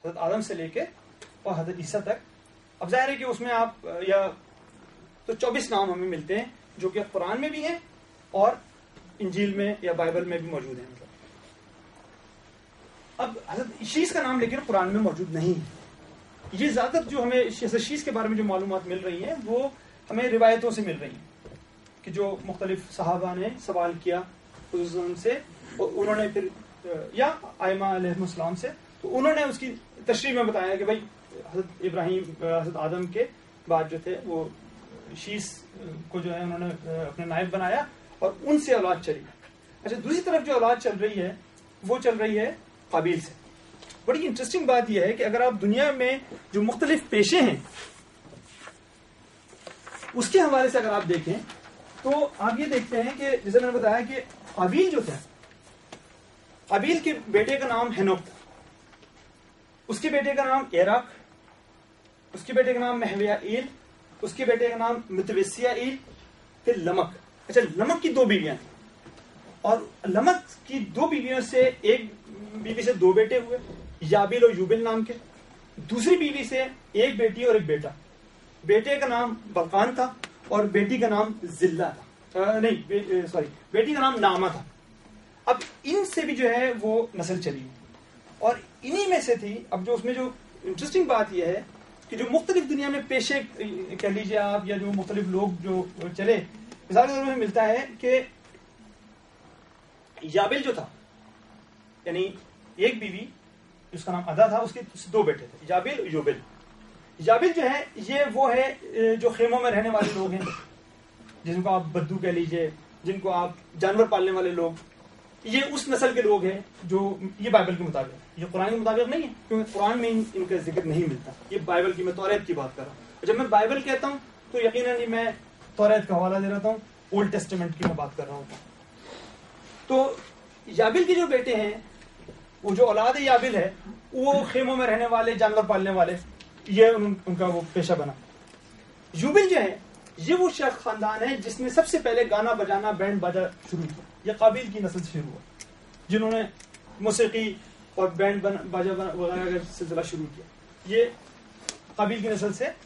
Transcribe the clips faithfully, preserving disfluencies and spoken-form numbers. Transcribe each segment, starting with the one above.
حضرت آدم سے لے کے اور حضرت عیسیٰ تک. اب ظاہر ہے کہ اس میں آپ یا تو چوبیس نام ہمیں ملتے ہیں جو کہ قرآن میں بھی ہیں اور انجیل میں یا بائبل میں بھی موجود ہیں. مطلب اب حضرت شیس کا نام لیکن قرآن میں موجود نہیں ہے. یہ زیادہ تر جو ہمیں حضرت شیس کے بارے میں جو معلومات مل رہی ہیں وہ ہمیں روایتوں سے مل رہی ہیں کہ جو مختلف صحابہ نے سوال کیا حضور سے اور انہوں نے پھر یا ائمہ علیہ السلام سے تو انہوں نے اس کی تشریح میں بتایا کہ بھائی حضرت ابراہیم حضرت آدم کے بعد جو تھے وہ شیس کو جو ہے انہوں نے اپنے نائب بنایا اور ان سے اولاد چلی. اچھا دوسری طرف جو اولاد چل رہی ہے وہ چل رہی ہے قابیل سے. بڑی انٹرسٹنگ بات یہ ہے کہ اگر آپ دنیا میں جو مختلف پیشے ہیں اس کے حوالے سے اگر آپ دیکھیں تو آپ یہ دیکھتے ہیں کہ جیسے میں نے بتایا کہ قابیل جو تھا قابیل کے بیٹے کا نام ہینوک تھا, اس کے بیٹے کا نام ایراک, اس کے بیٹے کا نام محویہ ایل, اس کے بیٹے کا نام متوسیہ ایل, پھر لمک. اچھا لمک کی دو بیویاں تھیں اور لمک کی دو بیویوں سے ایک بیوی سے دو بیٹے ہوئے یابل اور یوبل نام کے, دوسری بیوی سے ایک بیٹی اور ایک بیٹا. بیٹے کا نام بلقان تھا اور بیٹی کا نام زلہ تھا, نہیں سوری بیٹی کا نام نامہ تھا. اب ان سے بھی جو ہے وہ نسل چلی اور انہی میں سے تھی. اب جو اس میں جو انٹرسٹنگ بات یہ ہے کہ جو مختلف دنیا میں پیشے کہہ لیجیے آپ یا جو مختلف لوگ جو چلے, مثال کے طور میں ملتا ہے کہ یابل جو تھا یعنی ایک بیوی جس کا نام ادا تھا اس کے دو بیٹے تھے یابل یوبل. یابل جو ہے یہ وہ ہے جو خیموں میں رہنے والے لوگ ہیں جن کو آپ بدو کہہ لیجیے, جن کو آپ جانور پالنے والے لوگ, یہ اس نسل کے لوگ ہیں جو یہ بائبل کے مطابق, یہ قرآن کے مطابق نہیں ہے کیونکہ قرآن میں ان کا ذکر نہیں ملتا. یہ بائبل کی, میں توریت کی بات کر رہا ہوں. جب میں بائبل کہتا ہوں تو یقیناً میں توریت کا حوالہ دے رہا ہوں, اولڈ ٹیسٹمنٹ کی میں بات کر رہا ہوں. تو یابل کے جو بیٹے ہیں وہ جو اولاد یابل ہے وہ خیموں میں رہنے والے جانور پالنے والے, یہ ان, ان کا وہ پیشہ بنا. یوبل جو ہے یہ وہ شیخ خاندان ہے جس نے سب سے پہلے گانا بجانا بینڈ باجا شروع کیا. یہ قابیل کی نسل سے شروع ہوا جنہوں نے موسیقی اور بینڈ باجا وغیرہ کا سلسلہ شروع کیا. یہ قابیل کی نسل سے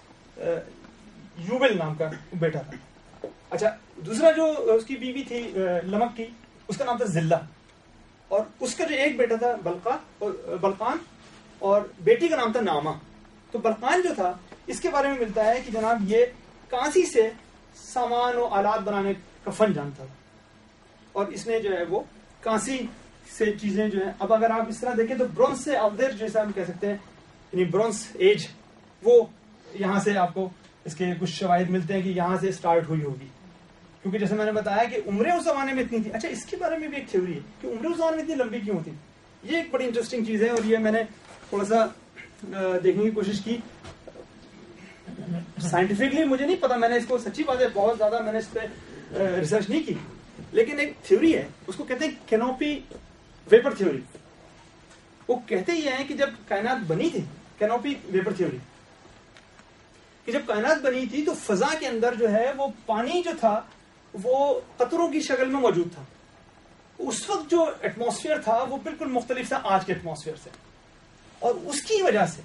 یوبل نام کا بیٹا تھا. اچھا دوسرا جو اس کی بیوی تھی لمک کی, اس کا نام تھا زلہ, اور اس کا جو ایک بیٹا تھا بلقا اور بلقان اور بیٹی کا نام تھا نامہ. تو بلقان جو تھا اس کے بارے میں ملتا ہے کہ جناب یہ کانسی سے سامان و آلات بنانے کا فن جانتا تھا اور اس نے جو ہے وہ کانسی سے چیزیں جو ہیں, اب اگر آپ اس طرح دیکھیں تو برونز سے افضل جیسا ہم کہہ سکتے ہیں یعنی برونز ایج, وہ یہاں سے آپ کو اس کے کچھ شواہد ملتے ہیں کہ یہاں سے اسٹارٹ ہوئی ہوگی, کیونکہ جیسے میں نے بتایا کہ عمریں اس زمانے میں اتنی تھی. اچھا اس کے بارے میں بھی ایک تھیوری ہے کہ عمریں اس زمانے میں اتنی لمبی کیوں تھی. یہ ایک بڑی انٹرسٹنگ چیز ہے اور یہ میں نے تھوڑا سا دیکھنے کی کوشش کی. سائنٹیفکلی مجھے نہیں پتا, میں نے اس کو سچی بات ہے بہت زیادہ میں نے اس پہ ریسرچ نہیں کی, لیکن ایک تھیوری ہے اس کو کہتے ہیں کینوپی ویپر تھیوری. وہ کہتے یہ ہیں کہ جب کائنات بنی تھی, کینوپی ویپر تھیوری, کہ جب کائنات بنی تھی تو فضا کے اندر جو ہے وہ پانی جو تھا وہ قطروں کی شکل میں موجود تھا. اس وقت جو ایٹماسفیئر تھا وہ بالکل مختلف تھا آج کے ایٹماسفیئر سے, اور اس کی وجہ سے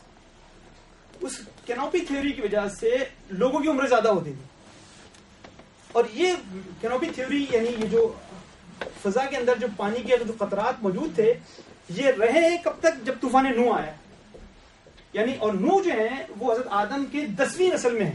اس کینوپی تھیوری کی وجہ سے لوگوں کی عمریں زیادہ ہوتی تھی. اور یہ کینوپی تھیوری یعنی یہ جو فضا کے اندر جو پانی کے جو قطرات موجود تھے یہ رہے کب تک, جب طوفان نوح آیا. یعنی اور نوح جو ہیں وہ حضرت آدم کے دسویں نسل میں ہیں.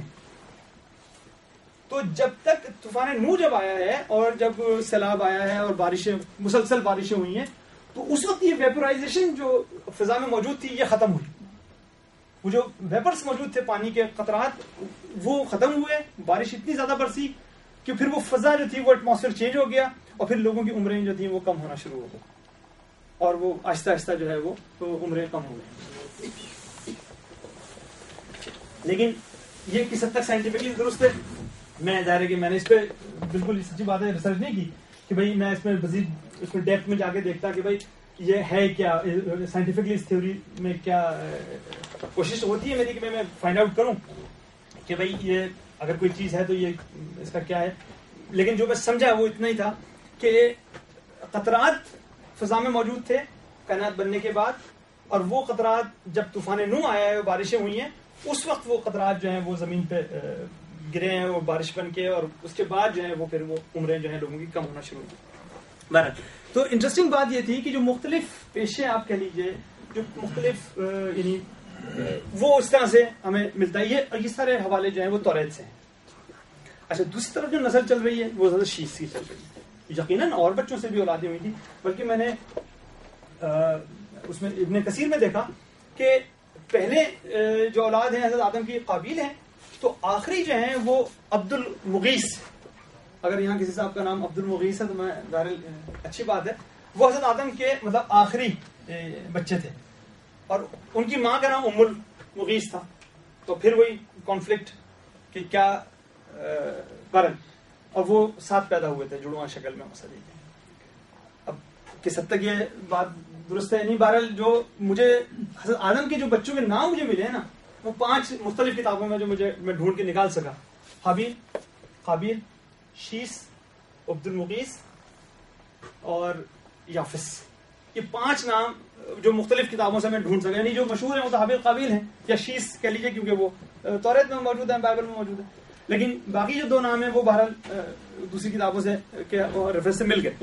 تو جب تک طوفان نوح جب آیا ہے اور جب سیلاب آیا ہے اور بارشیں مسلسل بارشیں ہوئی ہیں تو اس وقت یہ ویپورائزیشن جو فضا میں موجود تھی یہ ختم ہوئی. وہ جو ویپرز موجود تھے پانی کے قطرات وہ ختم ہوئے, بارش اتنی زیادہ برسی کہ پھر وہ فضا جو تھی وہ ایٹماسفیئر چینج ہو گیا اور پھر لوگوں کی عمریں جو تھیں وہ کم ہونا شروع ہو گئی اور وہ آہستہ آہستہ جو ہے وہ عمریں کم ہو گئی. لیکن یہ کس حد تک سائنٹیفکلی درست ہے میں ظاہر ہے کہ میں نے اس پہ بالکل سچی بات ہے ریسرچ نہیں کی کہ بھائی میں اس میں مزید اس میں ڈیپتھ میں جا کے دیکھتا کہ بھائی یہ ہے کیا سائنٹیفکلی اس تھیوری میں کیا کوشش ہوتی ہے میری کہ میں فائنڈ آؤٹ کروں کہ بھائی یہ اگر کوئی چیز ہے تو یہ اس کا کیا ہے. لیکن جو میں سمجھا وہ اتنا ہی تھا کہ قطرات فضا میں موجود تھے کائنات بننے کے بعد, اور وہ قطرات جب طوفان نوح آیا ہے, بارشیں ہوئی ہیں, اس وقت وہ قطرات جو ہیں وہ زمین پہ گرے ہیں, وہ بارش بن کے, اور اس کے بعد جو ہے وہ پھر وہ عمریں جو ہیں لوگوں کی کم ہونا شروع ہوئی. بہرحال تو انٹرسٹنگ بات یہ تھی کہ جو مختلف پیشے آپ کہہ لیجیے, جو مختلف یعنی وہ اس طرح سے ہمیں ملتا ہے. یہ یہ سارے حوالے جو ہیں وہ توریت سے ہیں. اچھا, دوسری طرف جو نسل چل رہی ہے وہ زیادہ شیش کی چل رہی ہے. یقیناً اور بچوں سے بھی اولادیں ہوئی تھی, بلکہ میں نے اس میں ابن کثیر میں دیکھا کہ پہلے جو اولاد ہیں حضرت آدم کی قابیل ہیں, تو آخری جو ہیں وہ عبد المغیث. اگر یہاں کسی صاحب کا نام عبد المغیث ہے تو میں ظاہر اچھی بات ہے, وہ حضرت آدم کے مطلب آخری بچے تھے, اور ان کی ماں کا نام ام المغیث تھا. تو پھر وہی کانفلکٹ کہ کیا برن, اور وہ ساتھ پیدا ہوئے تھے جڑواں شکل میں مسئلے. اب کس حد تک یہ بات درست ہے نہیں, بہرحال جو مجھے حضرت آدم کے جو بچوں کے نام مجھے ملے ہیں نا, وہ پانچ مختلف کتابوں میں جو مجھے میں ڈھونڈ کے نکال سکا. حابیل, قابیل, شیس, عبد المغیث اور یافس. یہ پانچ نام جو مختلف کتابوں سے میں ڈھونڈ سکا, یعنی جو مشہور ہیں وہ تو حابیل قابیل ہیں, یا شیس کہہ لیجیے کیونکہ وہ توریت میں موجود ہیں, بائبل میں موجود ہیں. لیکن باقی جو دو نام ہیں وہ بہرحال دوسری کتابوں سے ریفرنس سے مل گئے.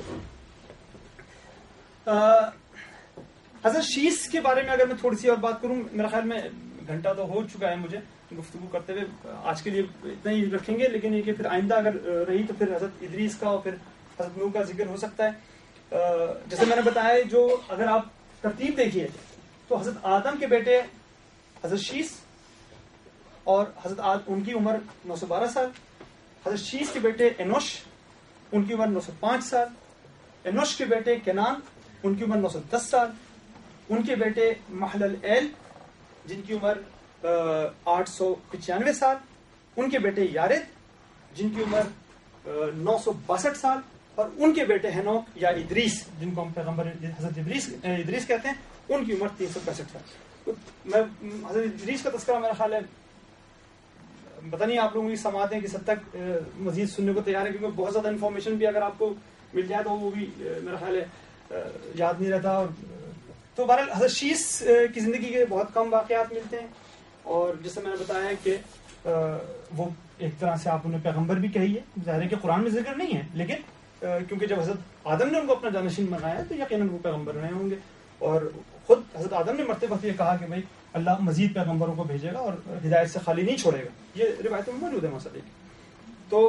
حضرت شیس کے بارے میں اگر میں تھوڑی سی اور بات کروں, میرا خیال میں گھنٹہ تو ہو چکا ہے مجھے گفتگو کرتے ہوئے, آج کے لیے اتنا ہی رکھیں گے. لیکن یہ کہ پھر آئندہ اگر رہی تو پھر حضرت ادریس کا اور پھر حضرت نوح کا ذکر ہو سکتا ہے. جیسے میں نے بتایا, جو اگر آپ ترتیب دیکھیے تو حضرت آدم کے بیٹے حضرت شیس, اور حضرت آد ان کی عمر نو سو بارہ سال. حضرت شیس کے بیٹے انوش, ان کی عمر نو سو پانچ سال. انوش کے بیٹے کینان, ان کی عمر نو سو دس سال. ان کے بیٹے محلل ایل, جن کی عمر آٹھ سو پچانوے سال. ان کے بیٹے یارد, جن کی عمر نو سو باسٹھ سال. اور ان کے بیٹے ہینوک یا ادریس, جن کو ہم پیغمبر حضرت ادریس ادریس کہتے ہیں, ان کی عمر تین سو پینسٹھ سال. تو میں حضرت ادریس کا تذکرہ میرا خیال ہے, پتہ نہیں آپ لوگوں کی سماعتیں کس حد تک مزید سننے کو تیار ہے, کیونکہ بہت زیادہ انفارمیشن بھی اگر آپ کو مل جائے تو وہ بھی میرا خیال ہے یاد نہیں رہتا. اور تو بہرحال حضرت شیس کی زندگی کے بہت کم واقعات ملتے ہیں, اور جیسے میں نے بتایا ہے کہ وہ ایک طرح سے آپ انہیں پیغمبر بھی کہیے. ظاہر ہے کہ قرآن میں ذکر نہیں ہے, لیکن کیونکہ جب حضرت آدم نے ان کو اپنا جانشین بنایا تو یقیناً وہ پیغمبر رہے ہوں گے. اور خود حضرت آدم نے مرتے وقت یہ کہا کہ بھائی اللہ مزید پیغمبروں کو بھیجے گا اور ہدایت سے خالی نہیں چھوڑے گا. یہ روایتوں میں موجود ہے مسئلے کی. تو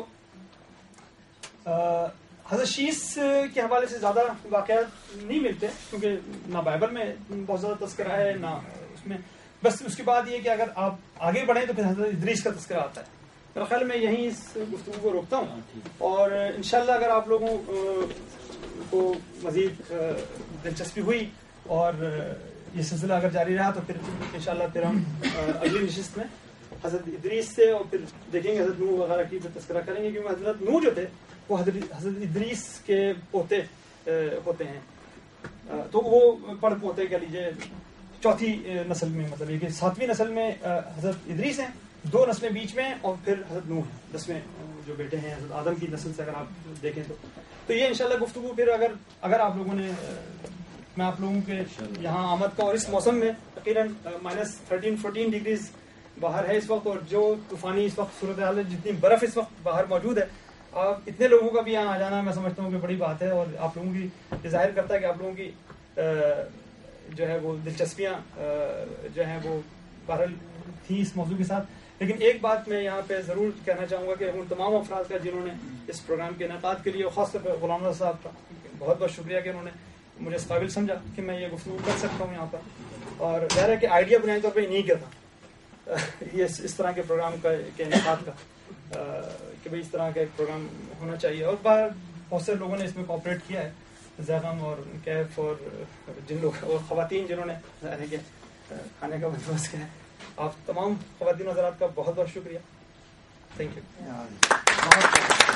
حضرت شیس کے حوالے سے زیادہ واقعات نہیں ملتے, کیونکہ نہ بائبل میں بہت زیادہ تذکرہ ہے نہ اس میں. بس اس کے بعد یہ کہ اگر آپ آگے بڑھیں تو پھر حضرت ادریس کا تذکرہ آتا ہے. میرا خیال میں یہیں اس گفتگو کو روکتا ہوں, اور انشاءاللہ اگر آپ لوگوں کو مزید دلچسپی ہوئی اور یہ سلسلہ اگر جاری رہا تو پھر انشاءاللہ پھر ہم اگلی نشست میں حضرت ادریس سے اور پھر دیکھیں گے حضرت نوح وغیرہ کی تذکرہ کریں گے, کیونکہ حضرت نوح جو تھے وہ حضرت حضرت ادریس کے پوتے ہوتے ہیں. تو وہ پڑ پوتے کہہ لیجیے چوتھی نسل میں, مطلب یہ کہ ساتویں نسل میں حضرت ادریس ہیں, دو نسلیں بیچ میں, اور پھر حضرت نوح ہیں دسویں جو بیٹے ہیں حضرت آدم کی نسل سے اگر آپ دیکھیں تو. تو یہ انشاءاللہ گفتگو پھر اگر اگر آپ لوگوں نے, میں آپ لوگوں کے یہاں آمد کا, اور اس موسم میں تقریباً مائنس تھرٹین فورٹین ڈگریز باہر ہے اس وقت, اور جو طوفانی اس وقت صورتحال ہے, جتنی برف اس وقت باہر موجود ہے, آپ اتنے لوگوں کا بھی یہاں آ جانا میں سمجھتا ہوں کہ بڑی بات ہے, اور آپ لوگوں کی ظاہر کرتا ہے کہ آپ لوگوں کی جو ہے وہ دلچسپیاں جو ہیں وہ بہرحال تھیں اس موضوع کے ساتھ. لیکن ایک بات میں یہاں پہ ضرور کہنا چاہوں گا کہ ان تمام افراد کا جنہوں نے اس پروگرام کے انعقاد کے لیے, خاص طور پہ غلام رضا صاحب کا بہت بہت شکریہ کہ انہوں نے مجھے اس قابل سمجھا کہ میں یہ گفتگو کر سکتا ہوں یہاں پر. اور ظاہر ہے کہ آئیڈیا بنیادی طور پہ انہیں کا تھا یہ اس طرح کے پروگرام کا کے انعقاد کا, کہ بھائی اس طرح کا ایک پروگرام ہونا چاہیے. اور باہر بہت سے لوگوں نے اس میں کوآپریٹ کیا ہے, زیغم اور کیف اور جن لوگ اور خواتین جنہوں نے ظاہر ہے کہ کھانے کا بندوبست کیا ہے. آپ تمام خواتین حضرات کا بہت بہت شکریہ. Thank you.